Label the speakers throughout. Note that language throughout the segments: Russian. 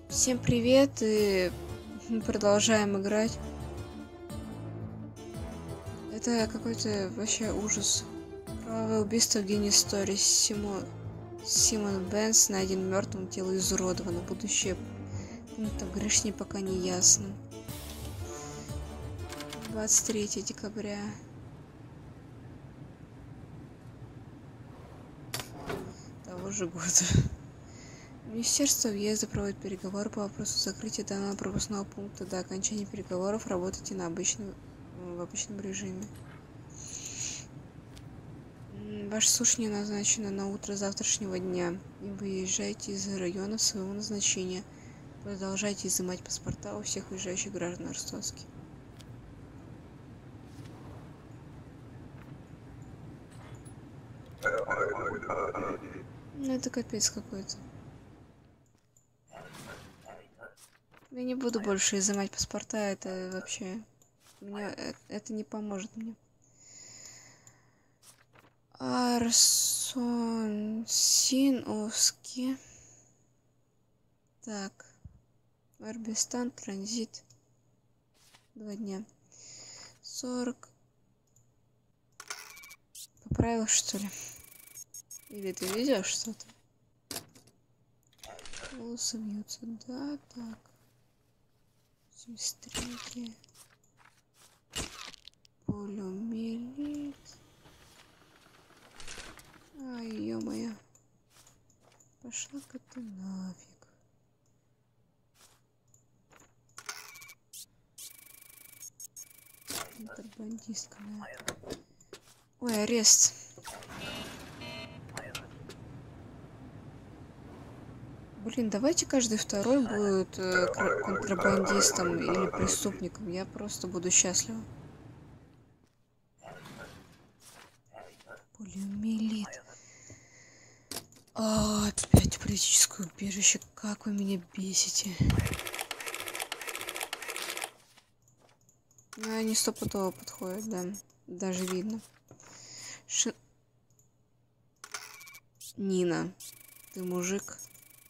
Speaker 1: Всем привет, и мы продолжаем играть. Это какой-то вообще ужас. Кровавое убийство в день истории. Симон Бенс найден мертвым, тело изуродовано. Будущее пунктов грешней пока не ясно. 23 декабря. Того же года. Министерство въезда проводит переговоры по вопросу закрытия данного пропускного пункта. До окончания переговоров работайте в обычном режиме. Ваше слушание назначено на утро завтрашнего дня. И выезжайте из района своего назначения. Продолжайте изымать паспорта у всех уезжающих граждан Ростовски. Ну это капец какой-то. Я не буду больше изымать паспорта, это вообще... это не поможет мне. Арсон Синовский. Так. Арбистан, транзит. 2 дня. 40. Поправил, что ли? Или ты видел что-то? Волосы вьются. Да, так. 73. Полиомиелит. Ай, ё-моё. Пошла-ка ты нафиг. Контрабандистка, да. Ой, арест. Блин, давайте каждый второй будет контрабандистом или преступником. Я просто буду счастлива. Полиомиелит. Опять политическое убежище. Как вы меня бесите. Ну, они стопудово подходят, да. Даже видно. Нина, ты мужик?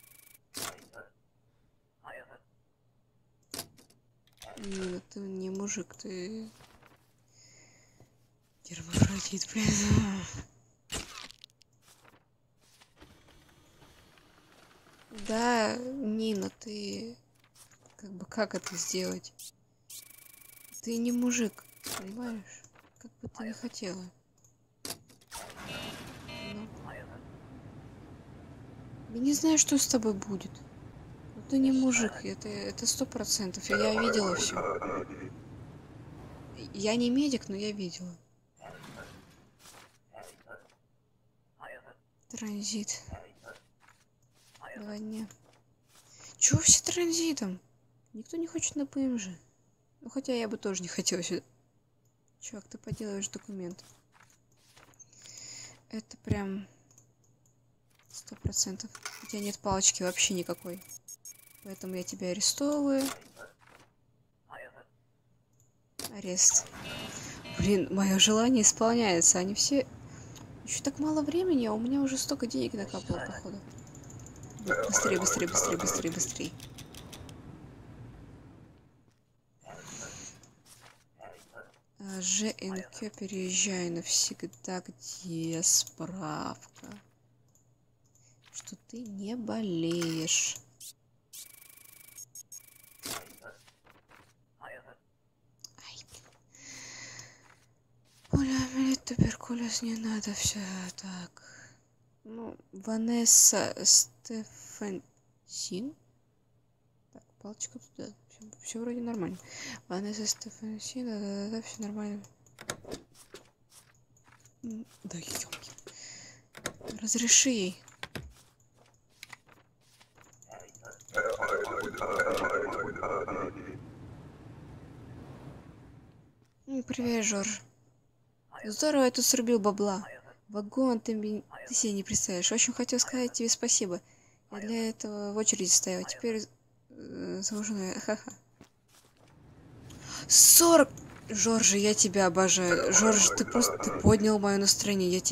Speaker 1: Нина, ты не мужик, ты... Гермафродит, блин. Да, Нина, ты... как это сделать? Ты не мужик, понимаешь? Как бы ты не хотела. Но... Я не знаю, что с тобой будет. Но ты не мужик, это 100%. Я видела все. Я не медик, но я видела. Транзит. 2 дня. Чего все транзитом? Никто не хочет на ПМЖ. Ну, хотя я бы тоже не хотела сюда. Чувак, ты поделаешь документ. Это прям 100%. У тебя нет палочки вообще никакой. Поэтому я тебя арестовываю. Арест. Блин, мое желание исполняется. Они все... Еще так мало времени, а у меня уже столько денег накапало, походу. Быстрее, быстрее, быстрее, быстрее, быстрее. ЖНК, переезжай навсегда. Где справка? Что ты не болеешь. Полиомиелит, туберкулез, не надо все так. Ну, Ванесса Стефансин. Так, палочка туда. Все вроде нормально. Ванесса Стефансин, да, все нормально. Да, ёпки. Разреши ей. Привет, Жорж. Здорово, я тут срубил бабла. Вагон, ты себе не представляешь. Очень хотел сказать тебе спасибо. Я для этого в очереди стоял. Теперь заужинаю. Ха-ха. 40! Жорж, я тебя обожаю. Жорж, ты поднял мое настроение. Я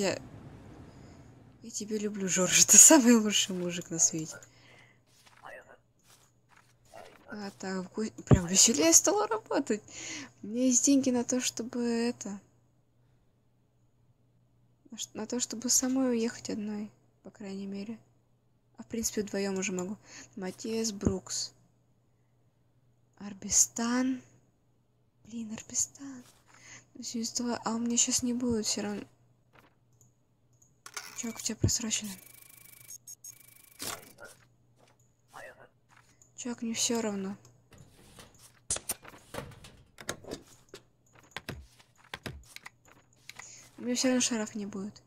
Speaker 1: тебя люблю, Жорж. Ты самый лучший мужик на свете. А так, прям веселее стало работать. У меня есть деньги на то, чтобы это... На то, чтобы самой уехать одной, по крайней мере. А в принципе вдвоем уже могу. Матиас Брукс. Арбистан. Блин, Арбистан. 72. А у меня сейчас не будет все равно. Чувак, у тебя просрочено. Чувак, мне все равно. У меня все равно шаров не будет.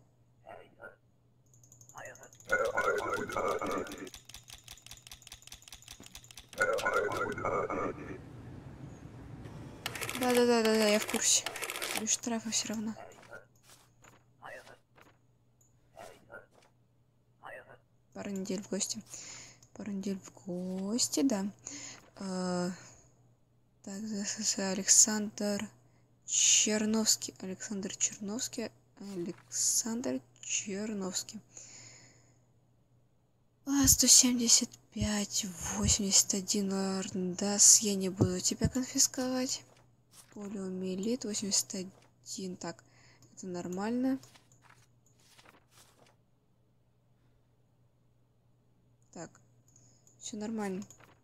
Speaker 1: Да, я в курсе. Без штрафа все равно. Пару недель в гости. Пару недель в гости, да. Так, Александр Черновский. Александр Черновский. Александр Черновский. 175, 81 Ардас. Я не буду тебя конфисковать. Полиомиелит 81. Так, это нормально. Так, все нормально.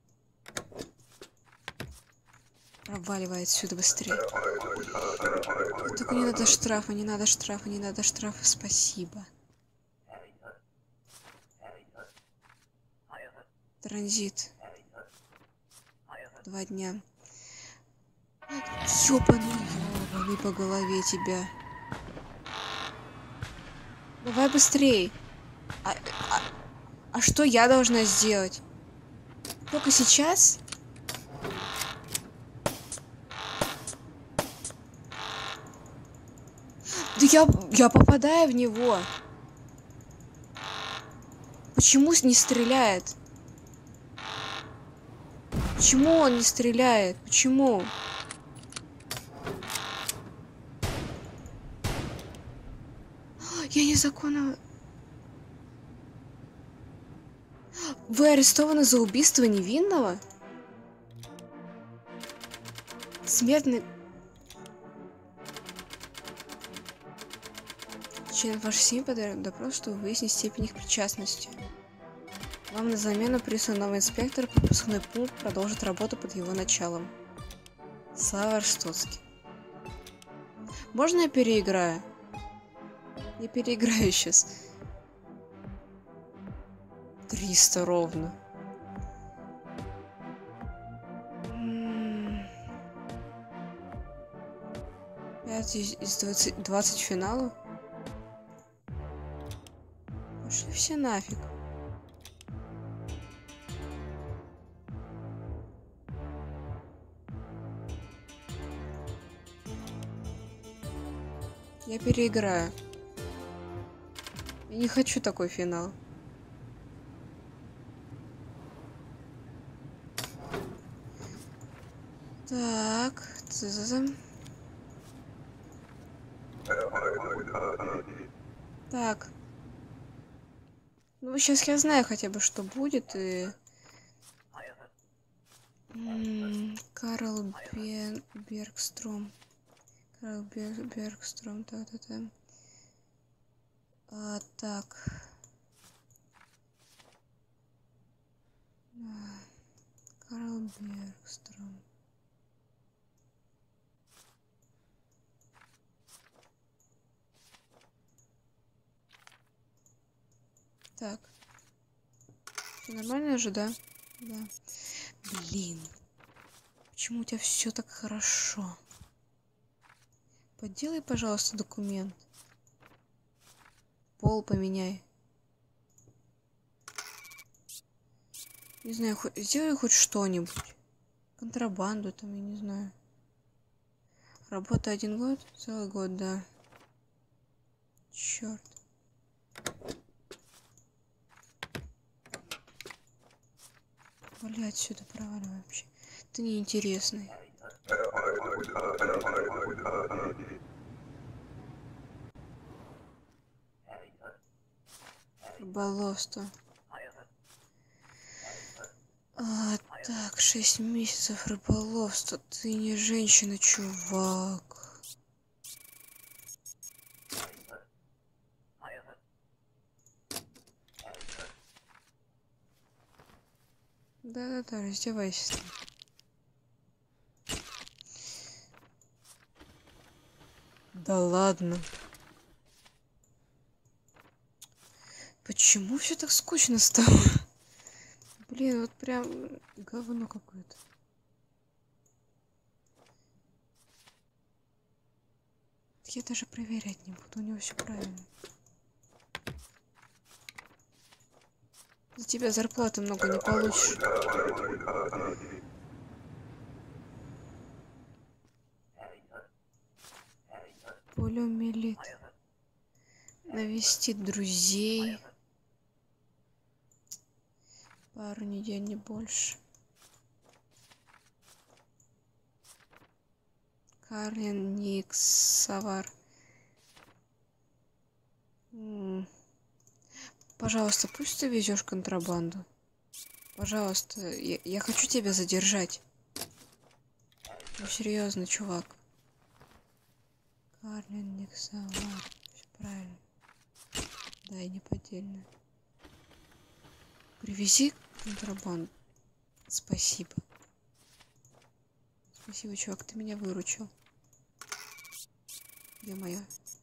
Speaker 1: Проваливай отсюда быстрее. Только не надо штрафа, не надо штрафа, не надо штрафа. Спасибо. Транзит. 2 дня. Ёбаный по голове тебя. Давай быстрей. А что я должна сделать? Только сейчас? Да я попадаю в него. Почему не стреляет? Почему он не стреляет? Почему? Я незаконно... Вы арестованы за убийство невинного? Смертный... Член вашей семьи подает допрос, чтобы выяснить степень их причастности. Вам на замену прислан новый инспектор, пропускной пункт продолжит работу под его началом. Слава Арстоцкий. Можно я переиграю? Я переиграю сейчас. 300 ровно. 5 из 20 финалов? Пошли все нафиг. Я переиграю. Я не хочу такой финал. Так. Так. Ну, сейчас я знаю хотя бы, что будет, и... Карл Бергстром. Карл Бергстром, да. Так. Карл Бергстром. Так. Всё нормально же, да? Да. Блин. Почему у тебя все так хорошо? Подделай, пожалуйста, документ. Пол поменяй. Не знаю, сделай хоть что-нибудь. Контрабанду там, я не знаю. Работа 1 год? Целый год, да. Черт. Вали отсюда, проваливай вообще. Ты неинтересный. Баллоста. Так, 6 месяцев рыболовства. Ты не женщина, чувак. Да-да-да, раздевайся. Да ладно. Почему все так скучно стало? Блин, вот прям говно какое-то. Я даже проверять не буду, у него все правильно. За тебя зарплаты много не получишь. Полиомиелит. Навестит друзей. Пару недель, не больше. Карлин Никс Савар. Пожалуйста, пусть ты везешь контрабанду. Пожалуйста, я хочу тебя задержать. Ну серьезно, чувак. Карлин Никс Савар. Все правильно. Да, и неподдельно. Привези контрабанду. Спасибо. Спасибо, чувак, ты меня выручил. Где моя?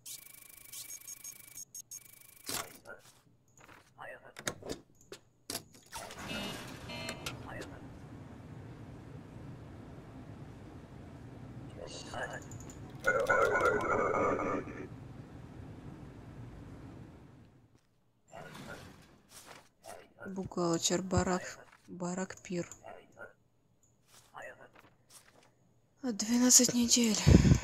Speaker 1: Бухгалтер Барак Пир. 12 недель.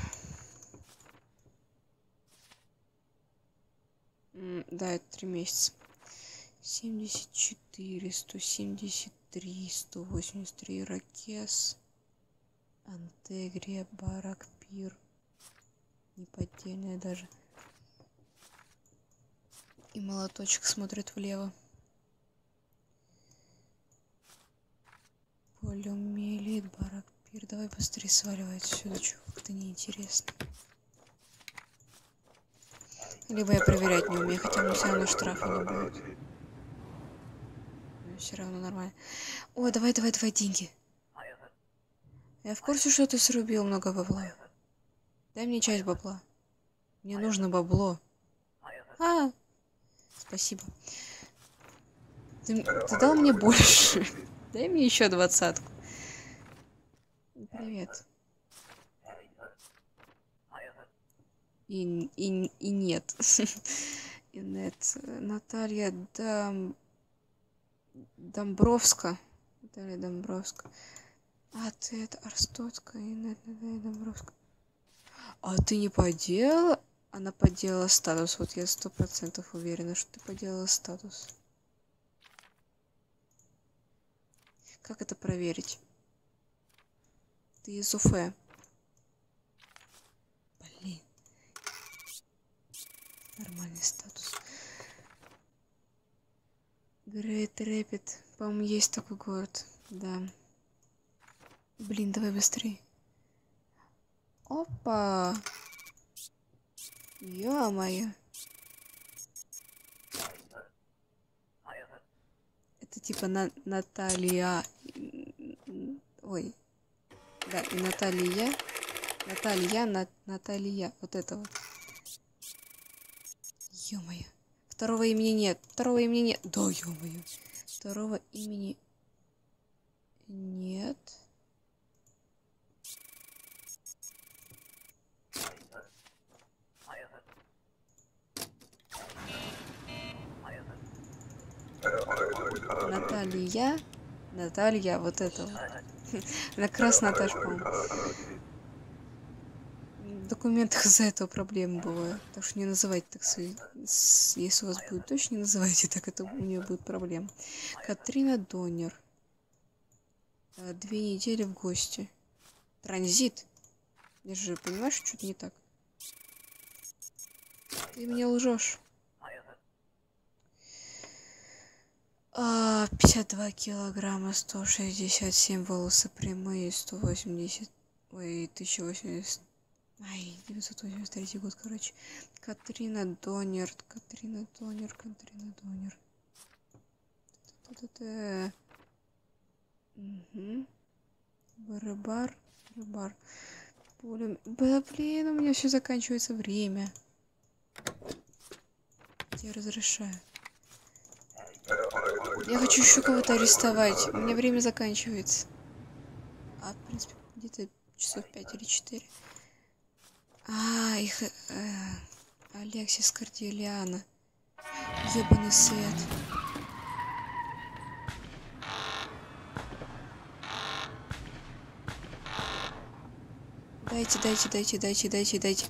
Speaker 1: Да, это 3 месяца. 74, 173, 183 Ракес. Антегрия, Барак Пир. Неподдельная даже. И молоточек смотрит влево. Полиомиелит, Барак Пир. Давай быстрее сваливай отсюда, чувак, это неинтересно. Либо я проверять не умею, хотя мне все равно штрафа не будет. Все равно нормально. О, давай деньги. Я в курсе, что ты срубил много бабла. Дай мне часть бабла. Мне нужно бабло. Спасибо. Ты дал мне больше. Дай мне еще 20-ку. Привет. И нет. И нет. Наталья Домбровска. Наталья Домбровска. А ты это Арстотка. И нет, Наталья Домбровска. А ты не поделала? Она поделала статус. Вот я 100% уверена, что ты поделала статус. Как это проверить? Ты из Уфы. Блин. Нормальный статус. Грейт Рэпид. По-моему, есть такой город. Да. Блин, давай быстрее. Опа. Ё-моё. Это типа Наталья. Ой. Да, и Наталья. Наталья. Вот это вот. Ё-моё. Второго имени нет. Да, ё-моё. Второго имени нет. Наталья, вот это вот. Она красная Наташа, по-моему. В документах из-за этого проблемы бывают. Так что не называйте так свои... Если у вас будет дочь, не называйте так, это у нее будет проблема. Катрина Донер. 2 недели в гости. Транзит. Я же понимаешь, что-то не так. Ты мне лжешь. 52 килограмма, 167 волосы прямые, 180, ой, 1080, ай, 983 год, короче. Катрина Донер, Катрина Донер, Катрина Донер. Угу. Рыбар, рыбар. Да, блин, у меня все заканчивается время. Я разрешаю. Я хочу еще кого-то арестовать. У меня время заканчивается. В принципе, где-то часов 5 или 4. Их... Алексис Кардиолиана. Ёбаный свет. Дайте.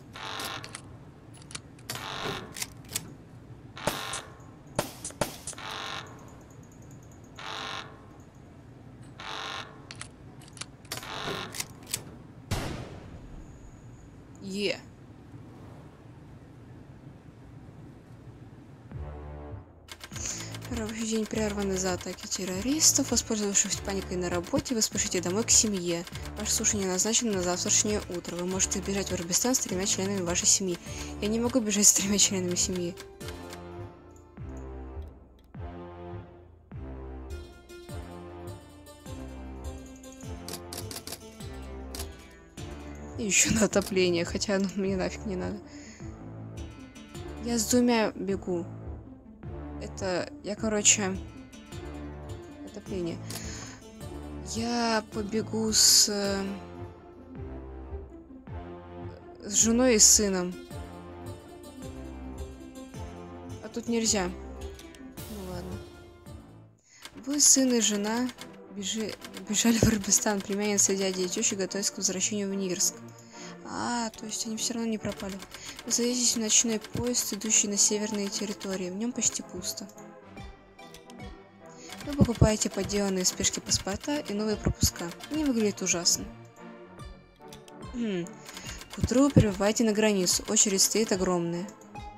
Speaker 1: Рабочий день прерван из-за атаки террористов. Воспользовавшись паникой на работе, вы спешите домой к семье. Ваше слушание назначено на завтрашнее утро. Вы можете бежать в Арбистан с 3 членами вашей семьи. Я не могу бежать с 3 членами семьи. И еще на отопление, хотя мне нафиг не надо. Я с 2 бегу. Короче, отопление. Я побегу с женой и сыном. А тут нельзя. Ну ладно. Вы, сын и жена, бежали в Арбистан. Племянница, дядя и теща готовятся к возвращению в Нирск. То есть они все равно не пропали. Вы садитесь в ночной поезд, идущий на северные территории. В нем почти пусто. Вы покупаете подделанные в спешке паспорта и новые пропуска. Они выглядят ужасно. К утру прибываете на границу. Очередь стоит огромная.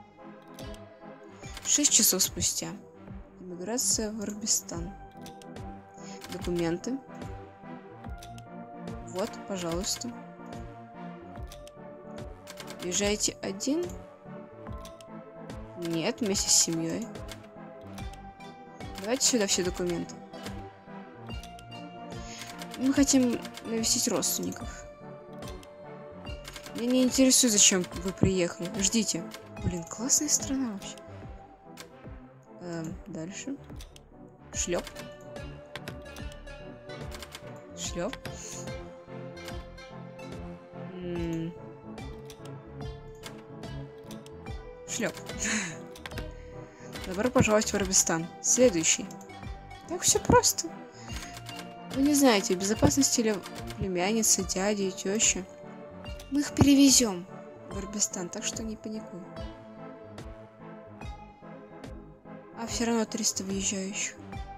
Speaker 1: 6 часов спустя. Иммиграция в Арбистан. Документы. Вот, пожалуйста. Езжаете один? Нет, вместе с семьей. Давайте сюда все документы. Мы хотим навестить родственников. Меня не интересует, зачем вы приехали. Ждите. Блин, классная страна вообще. Дальше. Шлеп. Шлеп. Добро пожаловать в Арбистан. Следующий. Так все просто. Вы не знаете, в безопасности ли племянницы, дяди и теща. Мы их перевезем в Арбистан, так что не паникуй. Все равно 300 выезжающих.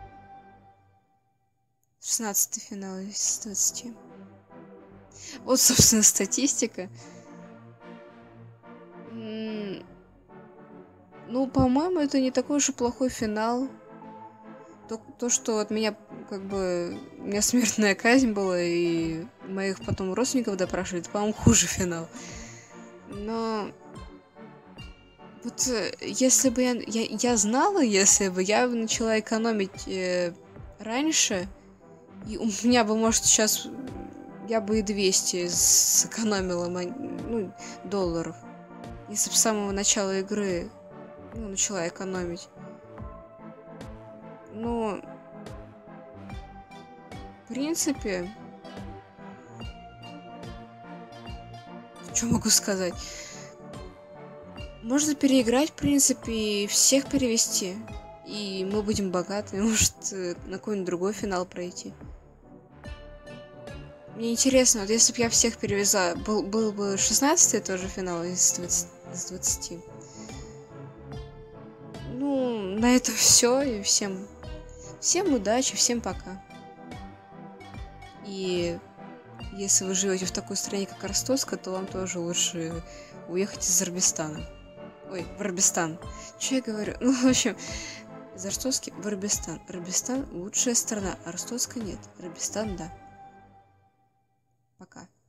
Speaker 1: 16-й финал из 20. Вот, собственно, статистика. Ну, по-моему, это не такой уж и плохой финал. То, что от меня, как бы, у меня смертная казнь была, и моих потом родственников допрашивали, это, по-моему, хуже финал. Но вот если бы я знала, если бы я начала экономить раньше, и у меня бы, может, сейчас я бы и 200 сэкономила, ну, долларов. Если бы с самого начала игры начала экономить. Ну, в принципе, что могу сказать? Можно переиграть, в принципе, и всех перевести. И мы будем богаты. Может, на какой-нибудь другой финал пройти. Мне интересно, вот если бы я всех перевезла, был бы 16-й тоже финал из 20. Ну, на этом все. И всем удачи, всем пока. И если вы живете в такой стране, как Ростоцка, то вам тоже лучше уехать из Арбистана. Ой, в Арбистан. Что я говорю? Ну, в общем, Из Ростовски в Арбистан. Арбистан лучшая страна, а Ростовска нет. Арбистан да. Пока.